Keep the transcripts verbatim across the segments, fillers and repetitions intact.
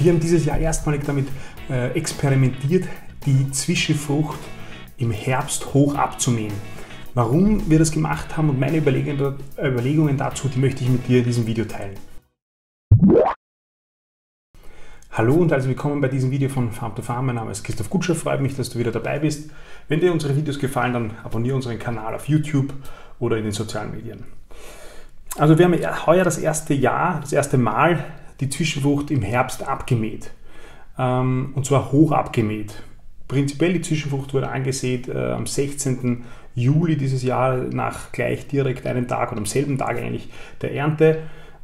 Wir haben dieses Jahr erstmalig damit äh, experimentiert, die Zwischenfrucht im Herbst hoch abzumähen. Warum wir das gemacht haben und meine Überlegungen, Überlegungen dazu, die möchte ich mit dir in diesem Video teilen. Hallo und herzlich willkommen bei diesem Video von Farm to Farm. Mein Name ist Christoph Gutscher, freut mich, dass du wieder dabei bist. Wenn dir unsere Videos gefallen, dann abonniere unseren Kanal auf YouTube oder in den sozialen Medien. Also wir haben heuer das erste Jahr, das erste Mal die Zwischenfrucht im Herbst abgemäht. Ähm, und zwar hoch abgemäht. Prinzipiell die Zwischenfrucht wurde angesät äh, am sechzehnten Juli dieses Jahr, nach gleich direkt einem Tag oder am selben Tag eigentlich der Ernte.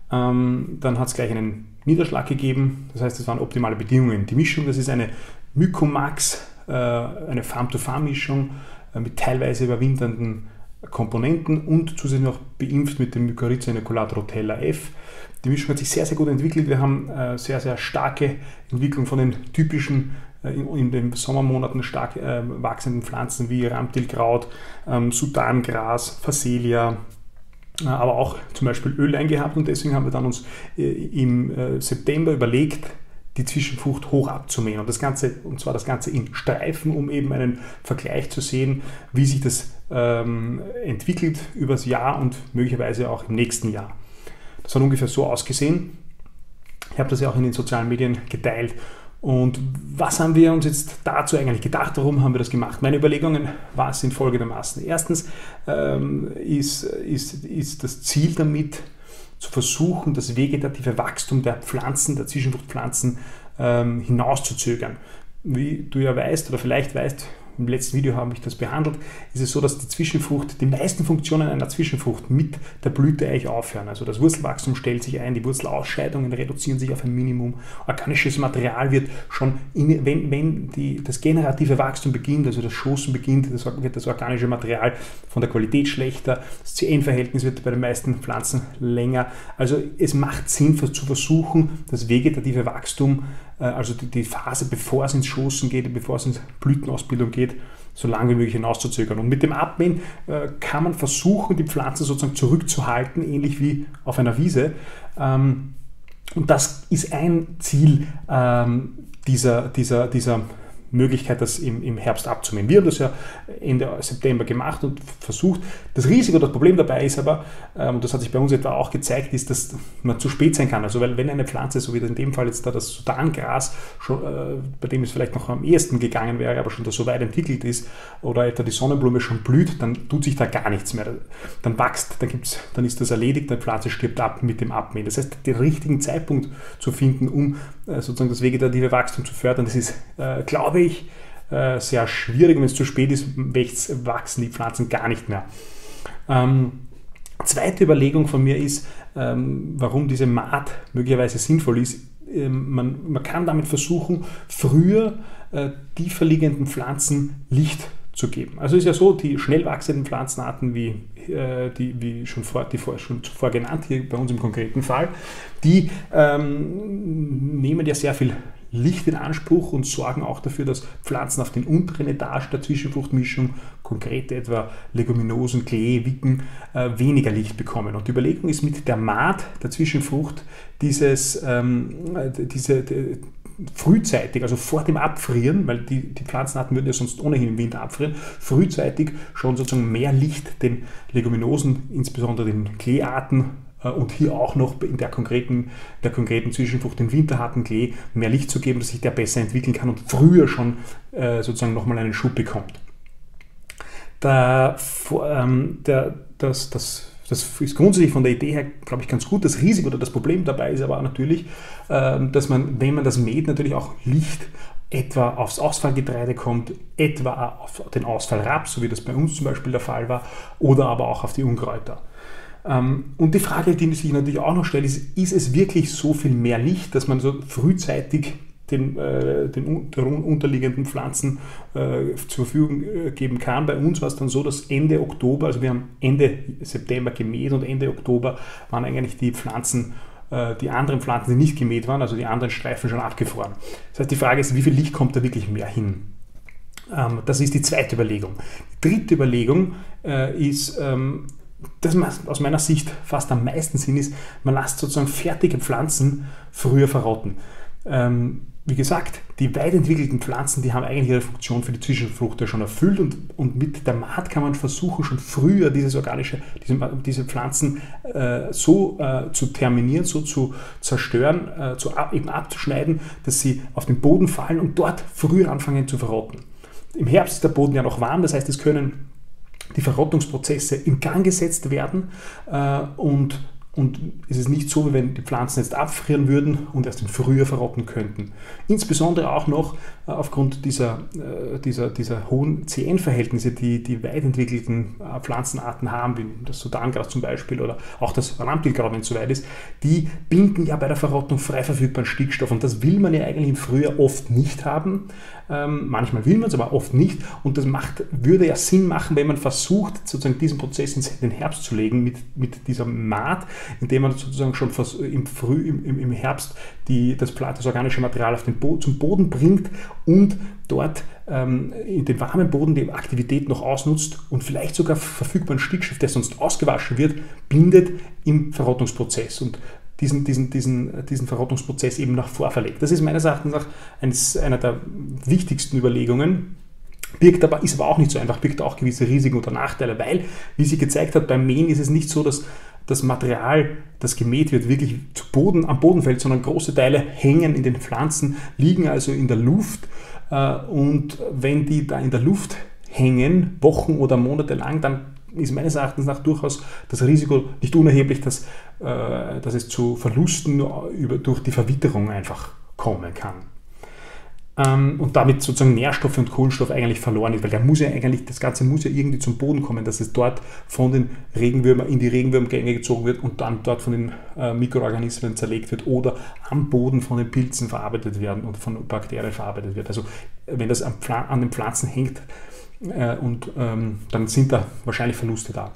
Ähm, dann hat es gleich einen Niederschlag gegeben, das heißt, es waren optimale Bedingungen. Die Mischung, das ist eine Mycomax, äh, eine Farm-to-Farm-Mischung äh, mit teilweise überwinternden Komponenten und zusätzlich noch beimpft mit dem Mycorrhiza inoculat Rotella F. Die Mischung hat sich sehr, sehr gut entwickelt. Wir haben äh, sehr, sehr starke Entwicklung von den typischen äh, in, in den Sommermonaten stark äh, wachsenden Pflanzen wie Ramtilkraut, ähm, Sudangras, Phacelia, äh, aber auch zum Beispiel Ölein gehabt, und deswegen haben wir dann uns äh, im äh, September überlegt, die Zwischenfrucht hoch abzumähen, und das Ganze, und zwar das Ganze in Streifen, um eben einen Vergleich zu sehen, wie sich das ähm, entwickelt übers Jahr und möglicherweise auch im nächsten Jahr. Das hat ungefähr so ausgesehen. Ich habe das ja auch in den sozialen Medien geteilt. Und was haben wir uns jetzt dazu eigentlich gedacht? Warum haben wir das gemacht? Meine Überlegungen sind folgendermaßen. Erstens ähm, ist, ist, ist das Ziel damit, zu versuchen, das vegetative Wachstum der Pflanzen, der Zwischenfruchtpflanzen ähm, hinauszuzögern. Wie du ja weißt oder vielleicht weißt, im letzten Video habe ich das behandelt, ist es so, dass die Zwischenfrucht, die meisten Funktionen einer Zwischenfrucht mit der Blüte eigentlich aufhören. Also das Wurzelwachstum stellt sich ein, die Wurzelausscheidungen reduzieren sich auf ein Minimum, organisches Material wird schon, in, wenn, wenn die, das generative Wachstum beginnt, also das Schossen beginnt, das, wird das organische Material von der Qualität schlechter, das C N-Verhältnis wird bei den meisten Pflanzen länger. Also es macht Sinn, zu versuchen, das vegetative Wachstum, also die, die Phase, bevor es ins Schossen geht, bevor es in Blütenausbildung geht, so lange wie möglich hinauszuzögern. Und mit dem Abmähen äh, kann man versuchen, die Pflanze sozusagen zurückzuhalten, ähnlich wie auf einer Wiese. Ähm, und das ist ein Ziel ähm, dieser, dieser, dieser Möglichkeit, das im, im Herbst abzumähen. Wir haben das ja Ende September gemacht und versucht. Das Risiko, das Problem dabei ist aber, ähm, und das hat sich bei uns etwa auch gezeigt, ist, dass man zu spät sein kann. Also weil wenn eine Pflanze, so wie in dem Fall jetzt da das Sudangras, schon, äh, bei dem es vielleicht noch am ehesten gegangen wäre, aber schon da so weit entwickelt ist, oder etwa die Sonnenblume schon blüht, dann tut sich da gar nichts mehr. Dann wächst, dann, gibt's, dann ist das erledigt, die Pflanze stirbt ab mit dem Abmähen. Das heißt, den richtigen Zeitpunkt zu finden, um äh, sozusagen das vegetative Wachstum zu fördern, das ist, äh, glaube ich, Ich, äh, sehr schwierig. Wenn es zu spät ist, wachsen die Pflanzen gar nicht mehr. Ähm, zweite Überlegung von mir ist, ähm, warum diese Maat möglicherweise sinnvoll ist. Ähm, man, man kann damit versuchen, früher äh, tiefer liegenden Pflanzen Licht zu geben. Also ist ja so, die schnell wachsenden Pflanzenarten, wie, äh, die, wie schon, vor, die vor, schon zuvor genannt, hier bei uns im konkreten Fall, die ähm, nehmen ja sehr viel Licht in Anspruch und sorgen auch dafür, dass Pflanzen auf den unteren Etagen der Zwischenfruchtmischung, konkret etwa Leguminosen, Klee, Wicken, äh, weniger Licht bekommen. Und die Überlegung ist, mit der Maat der Zwischenfrucht dieses, ähm, diese, die, frühzeitig, also vor dem Abfrieren, weil die, die Pflanzenarten würden ja sonst ohnehin im Winter abfrieren, frühzeitig schon sozusagen mehr Licht den Leguminosen, insbesondere den Kleearten, und hier auch noch in der konkreten, der konkreten Zwischenfrucht, den winterharten Klee, mehr Licht zu geben, dass sich der besser entwickeln kann und früher schon äh, sozusagen nochmal einen Schub bekommt. Der, ähm, der, das, das, das ist grundsätzlich von der Idee her, glaube ich, ganz gut. Das Risiko oder das Problem dabei ist aber natürlich, äh, dass man, wenn man das mäht, natürlich auch Licht etwa aufs Ausfallgetreide kommt, etwa auf den Ausfallraps, so wie das bei uns zum Beispiel der Fall war, oder aber auch auf die Unkräuter. Und die Frage, die sich natürlich auch noch stellt, ist, ist es wirklich so viel mehr Licht, dass man so frühzeitig den, äh, den, den unterliegenden Pflanzen äh, zur Verfügung äh, geben kann? Bei uns war es dann so, dass Ende Oktober, also wir haben Ende September gemäht und Ende Oktober waren eigentlich die Pflanzen, äh, die anderen Pflanzen, die nicht gemäht waren, also die anderen Streifen schon abgefroren. Das heißt, die Frage ist, wie viel Licht kommt da wirklich mehr hin? Ähm, das ist die zweite Überlegung. Die dritte Überlegung äh, ist, ähm, das aus meiner Sicht fast am meisten Sinn ist, man lässt sozusagen fertige Pflanzen früher verrotten. ähm, wie gesagt, die weit entwickelten Pflanzen, die haben eigentlich ihre Funktion für die Zwischenfrucht ja schon erfüllt und, und mit der Maat kann man versuchen, schon früher dieses organische, diese, diese Pflanzen äh, so äh, zu terminieren, so zu zerstören, äh, zu ab, eben abzuschneiden, dass sie auf den Boden fallen und dort früher anfangen zu verrotten. Im Herbst ist der Boden ja noch warm, das heißt, es können die Verrottungsprozesse in Gang gesetzt werden äh, und Und es ist nicht so, wie wenn die Pflanzen jetzt abfrieren würden und erst im Frühjahr verrotten könnten. Insbesondere auch noch äh, aufgrund dieser, äh, dieser, dieser hohen C N-Verhältnisse, die die weit entwickelten äh, Pflanzenarten haben, wie das Sudangras zum Beispiel oder auch das Rampilkraut, wenn es soweit ist, die binden ja bei der Verrottung frei verfügbaren Stickstoff und das will man ja eigentlich im Frühjahr oft nicht haben. Ähm, manchmal will man es, aber oft nicht und das macht, würde ja Sinn machen, wenn man versucht, sozusagen diesen Prozess in den Herbst zu legen mit, mit dieser Maat, indem man sozusagen schon im, Früh, im, im Herbst die, das, das organische Material auf den Bo zum Boden bringt und dort ähm, in den warmen Boden die Aktivität noch ausnutzt und vielleicht sogar verfügbaren Stickstoff, der sonst ausgewaschen wird, bindet im Verrottungsprozess und diesen, diesen, diesen, diesen Verrottungsprozess eben nach vorverlegt. Das ist meines Erachtens nach eines, einer der wichtigsten Überlegungen. Birgt aber, ist aber auch nicht so einfach, birgt auch gewisse Risiken oder Nachteile, weil, wie sie gezeigt hat, beim Mähen ist es nicht so, dass das Material, das gemäht wird, wirklich zu Boden, am Boden fällt, sondern große Teile hängen in den Pflanzen, liegen also in der Luft und wenn die da in der Luft hängen, Wochen oder Monate lang, dann ist meines Erachtens nach durchaus das Risiko nicht unerheblich, dass, dass es zu Verlusten über, durch die Verwitterung einfach kommen kann. Und damit sozusagen Nährstoffe und Kohlenstoff eigentlich verloren ist, weil der muss ja eigentlich, das Ganze muss ja irgendwie zum Boden kommen, dass es dort von den Regenwürmern in die Regenwurmgänge gezogen wird und dann dort von den äh, Mikroorganismen zerlegt wird oder am Boden von den Pilzen verarbeitet werden und von Bakterien verarbeitet wird. Also wenn das an, an den Pflanzen hängt äh, und ähm, dann sind da wahrscheinlich Verluste da.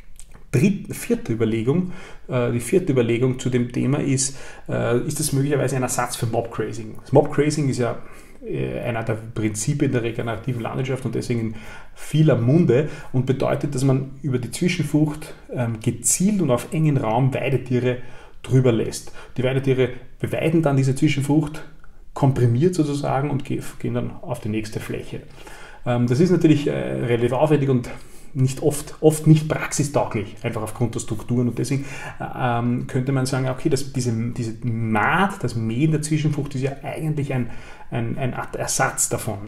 Dritte, vierte Überlegung, äh, die vierte Überlegung zu dem Thema ist, äh, ist das möglicherweise ein Ersatz für Mobgrazing? Das Mobgrazing ist ja einer der Prinzipien der regenerativen Landwirtschaft und deswegen in vieler Munde und bedeutet, dass man über die Zwischenfrucht ähm, gezielt und auf engen Raum Weidetiere drüber lässt. Die Weidetiere beweiden dann diese Zwischenfrucht komprimiert sozusagen und gehen dann auf die nächste Fläche. Ähm, das ist natürlich äh, relativ aufwendig und nicht oft, oft nicht praxistauglich, einfach aufgrund der Strukturen und deswegen ähm, könnte man sagen, okay, das, diese, diese Maat, das Mähen der Zwischenfrucht ist ja eigentlich ein, ein, ein Ersatz davon.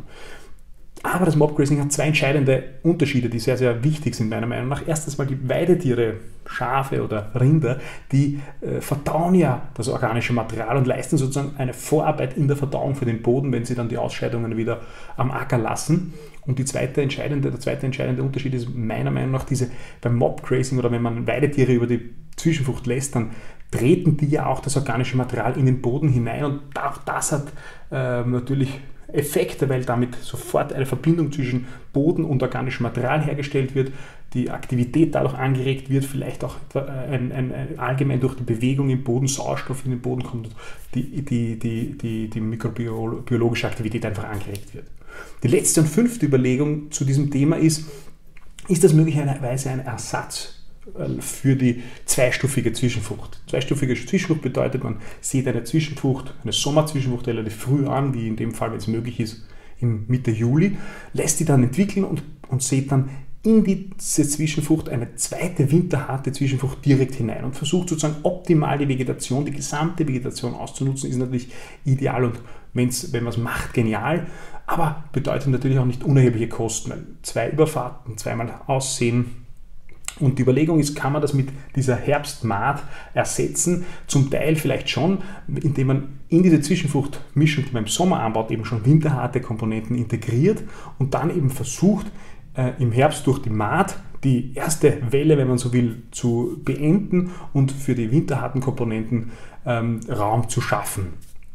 Aber das Mobgrazing hat zwei entscheidende Unterschiede, die sehr, sehr wichtig sind meiner Meinung nach. Erstens mal die Weidetiere, Schafe oder Rinder, die äh, verdauen ja das organische Material und leisten sozusagen eine Vorarbeit in der Verdauung für den Boden, wenn sie dann die Ausscheidungen wieder am Acker lassen. Und die zweite entscheidende, der zweite entscheidende Unterschied ist meiner Meinung nach diese, beim Mobgrazing oder wenn man Weidetiere über die Zwischenfrucht lässt, dann treten die ja auch das organische Material in den Boden hinein und auch das hat äh, natürlich Effekte, weil damit sofort eine Verbindung zwischen Boden und organischem Material hergestellt wird, die Aktivität dadurch angeregt wird, vielleicht auch ein, ein, ein, allgemein durch die Bewegung im Boden Sauerstoff in den Boden kommt und die, die, die, die, die mikrobiologische Aktivität einfach angeregt wird. Die letzte und fünfte Überlegung zu diesem Thema ist, ist das möglicherweise ein Ersatz für die zweistufige Zwischenfrucht. Zweistufige Zwischenfrucht bedeutet, man sieht eine Zwischenfrucht, eine Sommerzwischenfrucht relativ früh an, wie in dem Fall, wenn es möglich ist, im Mitte Juli, lässt die dann entwickeln und, und sieht dann in diese Zwischenfrucht eine zweite winterharte Zwischenfrucht direkt hinein und versucht sozusagen optimal die Vegetation, die gesamte Vegetation auszunutzen, ist natürlich ideal und wenn's, wenn man es macht, genial, aber bedeutet natürlich auch nicht unerhebliche Kosten, weil zwei Überfahrten, zweimal aussehen. Und die Überlegung ist, kann man das mit dieser Herbstmaat ersetzen? Zum Teil vielleicht schon, indem man in diese Zwischenfruchtmischung, die man im Sommer anbaut, eben schon winterharte Komponenten integriert und dann eben versucht, äh, im Herbst durch die Maat die erste Welle, wenn man so will, zu beenden und für die winterharten Komponenten ähm, Raum zu schaffen.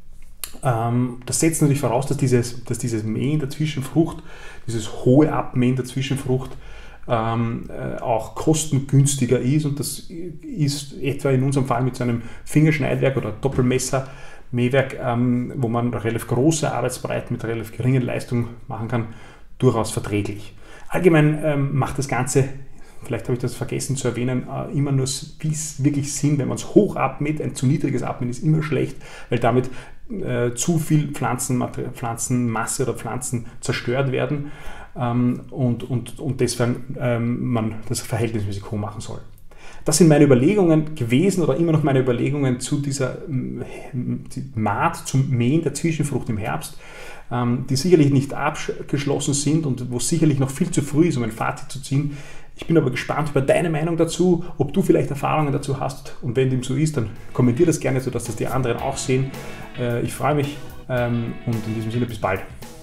Ähm, das setzt natürlich voraus, dass dieses, dass dieses Mähen der Zwischenfrucht, dieses hohe Abmähen der Zwischenfrucht, Ähm, äh, auch kostengünstiger ist und das ist etwa in unserem Fall mit so einem Fingerschneidwerk oder Doppelmesser-Mähwerk, ähm, wo man relativ große Arbeitsbreiten mit relativ geringen Leistung machen kann, durchaus verträglich. Allgemein ähm, macht das Ganze, vielleicht habe ich das vergessen zu erwähnen, äh, immer nur wirklich Sinn, wenn man es hoch abmäht. Ein zu niedriges Abmähen ist immer schlecht, weil damit äh, zu viel Pflanzenmasse oder Pflanzen zerstört werden ähm, und, und, und deswegen ähm, man das verhältnismäßig hoch machen soll. Das sind meine Überlegungen gewesen oder immer noch meine Überlegungen zu dieser Maat, zum Mähen der Zwischenfrucht im Herbst, die sicherlich nicht abgeschlossen sind und wo sicherlich noch viel zu früh ist, um ein Fazit zu ziehen. Ich bin aber gespannt über deine Meinung dazu, ob du vielleicht Erfahrungen dazu hast, und wenn dem so ist, dann kommentier das gerne, sodass das die anderen auch sehen. Ich freue mich und in diesem Sinne bis bald.